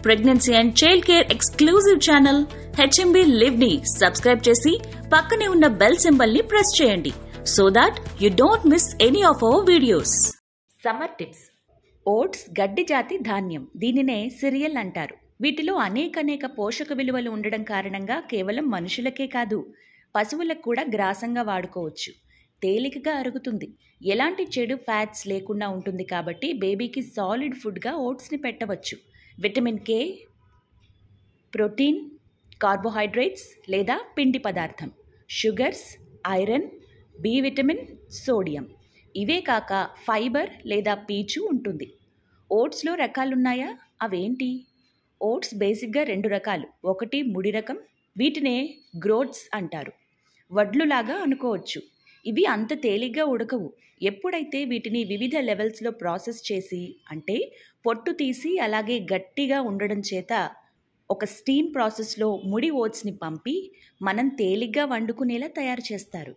Pregnancy and child care exclusive channel HMB Live ని subscribe చేసి పక్కనే ఉన్న బెల్ సింబల్ ని ప్రెస్ చేయండి so that you don't miss any of our videos. Summer tips. Oats గడ్డి జాతి ధాన్యం. దీనినే సిరియల్ అంటారు. వీటిలో అనేక పోషక విలువలు ఉండడం కారణంగా కేవలం మనుషులకే కాదు, పశువులకు కూడా గ్రాసంగా వాడుకోవచ్చు. తేలికగా అరుగుతుంది, ఎలాంటి చెడు ఫ్యాట్స్ లేకుండా ఉంటుంది కాబట్టి బేబీకి సాలిడ్ ఫుడ్గా ఓట్స్ని పెట్టవచ్చు. విటమిన్ K, ప్రోటీన్, కార్బోహైడ్రేట్స్ లేదా పిండి పదార్థం, sugars, iron, B vitamin, sodium. ఇవే కాక ఫైబర్ లేదా పీచు ఉంటుంది. ఓట్స్లో రకాలున్నాయా? అవేంటి? ఓట్స్ బేసిక్గా 2 రకాలు. ఒకటి ముడి రకం, వీటినే గ్రోట్స్ అంటారు. వడ్లులాగా అనుకోవచ్చు. ఇవి అంత తేలిగ్గా ఉడకవు. ఎప్పుడైతే వీటిని వివిధ లెవెల్స్లో ప్రాసెస్ చేసి, అంటే పొట్టు తీసి అలాగే గట్టిగా ఉండడం చేత ఒక స్టీమ్ ప్రాసెస్లో ముడి ఓట్స్ని పంపి మనం తేలిగ్గా వండుకునేలా తయారు చేస్తారు.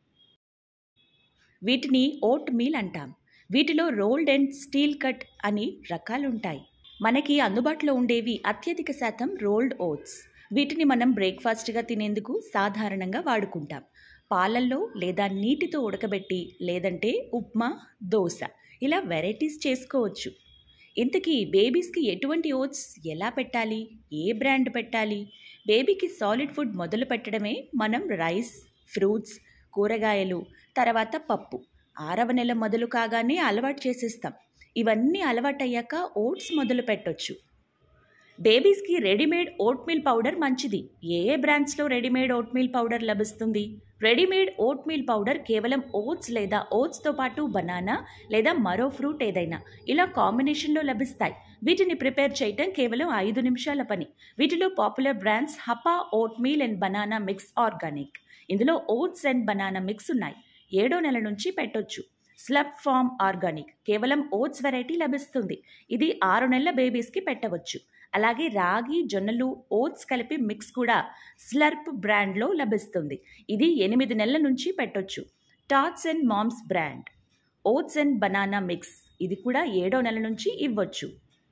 వీటిని ఓట్ మీల్ అంటాం. వీటిలో రోల్డ్ అండ్ స్టీల్ కట్ అని రకాలుంటాయి. మనకి అందుబాటులో ఉండేవి అత్యధిక శాతం రోల్డ్ ఓట్స్. వీటిని మనం బ్రేక్ఫాస్ట్గా తినేందుకు సాధారణంగా వాడుకుంటాం. పాలల్లో లేదా నీటితో ఉడకబెట్టి, లేదంటే ఉప్మా, దోశ ఇలా వెరైటీస్ చేసుకోవచ్చు. ఇంతకీ బేబీస్కి ఎటువంటి ఓట్స్ ఎలా పెట్టాలి, ఏ బ్రాండ్ పెట్టాలి? బేబీకి సాలిడ్ ఫుడ్ మొదలు పెట్టడమే మనం రైస్, ఫ్రూట్స్, కూరగాయలు, తర్వాత పప్పు 6వ నెల మొదలు కాగానే అలవాటు చేసేస్తాం. ఇవన్నీ అలవాటయ్యాక ఓట్స్ మొదలు పెట్టొచ్చు. బేబీస్కి రెడీమేడ్ ఓట్ మీల్ పౌడర్ మంచిది. ఏ బ్రాండ్స్లో రెడీమేడ్ ఓట్ మీల్ పౌడర్ లభిస్తుంది? రెడీమేడ్ ఓట్ మీల్ పౌడర్ కేవలం ఓట్స్ లేదా ఓట్స్తో పాటు బనానా లేదా మరో ఫ్రూట్ ఏదైనా ఇలా కాంబినేషన్లో లభిస్తాయి. వీటిని ప్రిపేర్ చేయటం కేవలం 5 నిమిషాల పని. వీటిలో popular brands Happa oatmeal and banana mix organic. ఇందులో ఓట్స్ అండ్ బనానా మిక్స్ ఉన్నాయి. 7వ నెల నుంచి పెట్టొచ్చు. స్లబ్ ఫార్మ్ ఆర్గానిక్ కేవలం ఓట్స్ వెరైటీ లభిస్తుంది. ఇది 6 నెలల బేబీస్కి పెట్టవచ్చు. అలాగే రాగి, జొన్నలు, ఓట్స్ కలిపి మిక్స్ కూడా స్లర్ప్ బ్రాండ్లో లభిస్తుంది. ఇది 8 నెలల నుంచి పెట్టొచ్చు. Tots and moms brand oats and banana mix, ఇది కూడా 7వ నెల నుంచి ఇవ్వచ్చు.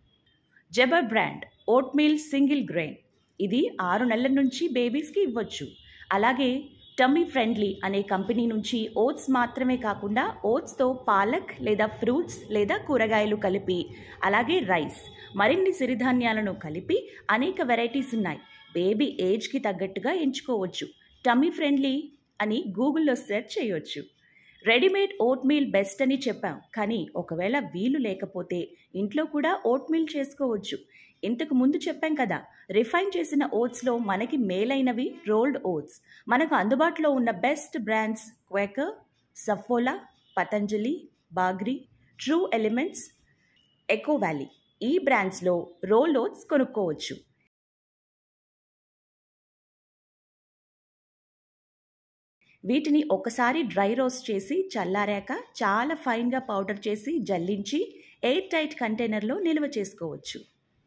జబర్ brand oat meal single grain, ఇది 6 నెలల నుంచి బేబీస్కి ఇవ్వచ్చు. అలాగే టమ్మీ ఫ్రెండ్లీ అనే కంపెనీ నుంచి ఓట్స్ మాత్రమే కాకుండా ఓట్స్తో పాలక్ లేదా ఫ్రూట్స్ లేదా కూరగాయలు కలిపి, అలాగే రైస్, మరిన్ని సిరిధాన్యాలను కలిపి అనేక వెరైటీస్ ఉన్నాయి. బేబీ ఏజ్కి తగ్గట్టుగా ఎంచుకోవచ్చు. టమ్మీ ఫ్రెండ్లీ అని గూగుల్లో సెర్చ్ చేయవచ్చు. రెడీమేడ్ ఓట్ మీల్ బెస్ట్ అని చెప్పాం, కానీ ఒకవేళ వీలు లేకపోతే ఇంట్లో కూడా ఓట్ మీల్ చేసుకోవచ్చు. ఇంతకు ముందు చెప్పాం కదా, రిఫైన్ చేసిన ఓట్స్లో మనకి మేలైనవి రోల్డ్ ఓట్స్. మనకు అందుబాటులో ఉన్న best brands Quaker, Saffola, Patanjali, Bagrry, true elements, eco valley. ఈ బ్రాండ్స్లో రోల్డ్ ఓట్స్ కొనుక్కోవచ్చు. వీటిని ఒకసారి డ్రై రోస్ట్ చేసి చల్లారాక చాలా ఫైన్గా పౌడర్ చేసి జల్లించి ఎయిర్ టైట్ కంటైనర్లో నిల్వ చేసుకోవచ్చు.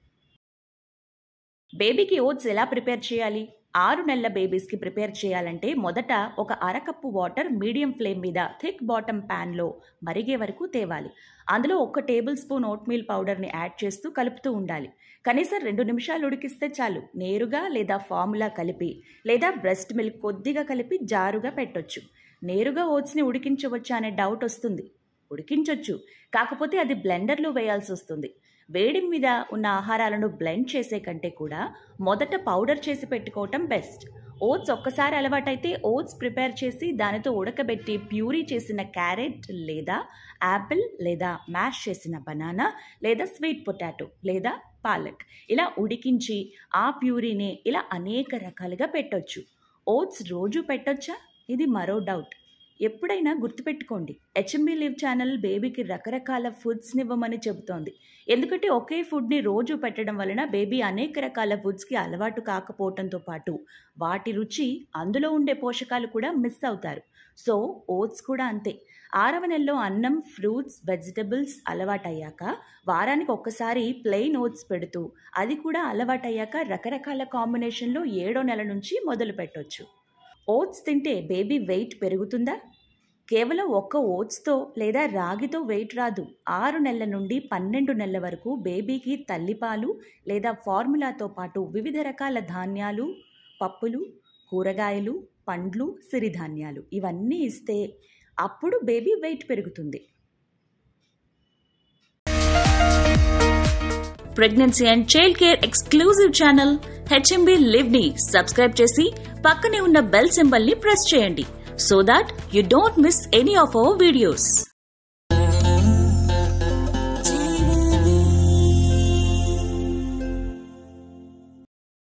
బేబీకి ఓట్స్ ఎలా ప్రిపేర్ చేయాలి? 6 నెలల బేబీస్కి ప్రిపేర్ చేయాలంటే మొదట ఒక 1/2 కప్పు వాటర్ మీడియం ఫ్లేమ్ మీద థిక్ బాటమ్ ప్యాన్లో మరిగే వరకు తేవాలి. అందులో 1 టేబుల్ స్పూన్ ఓట్ మీల్ పౌడర్ని యాడ్ చేస్తూ కలుపుతూ ఉండాలి. కనీసం 2 నిమిషాలు ఉడికిస్తే చాలు. నేరుగా లేదా ఫార్ములా కలిపి లేదా బ్రెస్ట్ మిల్క్ కొద్దిగా కలిపి జారుగా పెట్టొచ్చు. నేరుగా ఓట్స్ని ఉడికించవచ్చా అనే డౌట్ వస్తుంది. ఉడికించవచ్చు, కాకపోతే అది బ్లెండర్లో వేయాల్సి వస్తుంది. వేడి మీద ఉన్న ఆహారాలను బ్లెండ్ చేసే కంటే కూడా మొదట పౌడర్ చేసి పెట్టుకోవటం బెస్ట్. ఓట్స్ ఒక్కసారి అలవాటైతే ఓట్స్ ప్రిపేర్ చేసి దానితో ఉడకబెట్టి ప్యూరీ చేసిన క్యారెట్ లేదా యాపిల్ లేదా మ్యాష్ చేసిన బనానా లేదా స్వీట్ పొటాటో లేదా పాలక్ ఇలా ఉడికించి ఆ ప్యూరీని ఇలా అనేక రకాలుగా పెట్టొచ్చు. ఓట్స్ రోజు పెట్టొచ్చా? ఇది మరో డౌట్. ఎప్పుడైనా గుర్తుపెట్టుకోండి, HMB Live ఛానల్ బేబీకి రకరకాల ఫుడ్స్ని ఇవ్వమని చెబుతోంది. ఎందుకంటే ఒకే ఫుడ్ని రోజు పెట్టడం వలన బేబీ అనేక రకాల ఫుడ్స్కి అలవాటు కాకపోవడంతో పాటు వాటి రుచి, అందులో ఉండే పోషకాలు కూడా మిస్ అవుతారు. సో ఓట్స్ కూడా అంతే. 6వ నెలలో అన్నం, ఫ్రూట్స్, వెజిటబుల్స్ అలవాటయ్యాక వారానికి ఒక్కసారి ప్లెయిన్ ఓట్స్ పెడుతూ, అది కూడా అలవాటయ్యాక రకరకాల కాంబినేషన్లో 7వ నెల నుంచి మొదలు పెట్టొచ్చు. ఓట్స్ తింటే బేబీ వెయిట్ పెరుగుతుందా? కేవలం ఒక్క ఓట్స్తో లేదా రాగితో వెయిట్ రాదు. 6 నెలల నుండి 12 నెలల వరకు బేబీకి తల్లిపాలు లేదా ఫార్ములాతో పాటు వివిధ రకాల ధాన్యాలు, పప్పులు, కూరగాయలు, పండ్లు, సిరిధాన్యాలు ఇవన్నీ ఇస్తే అప్పుడు బేబీ వెయిట్ పెరుగుతుంది. Pregnancy and child care exclusive channel HMB Live ని సబ్స్క్రైబ్ చేసి పక్కనే ఉన్న బెల్ సింబల్ ని ప్రెస్ చేయండి so that you don't miss any of our videos.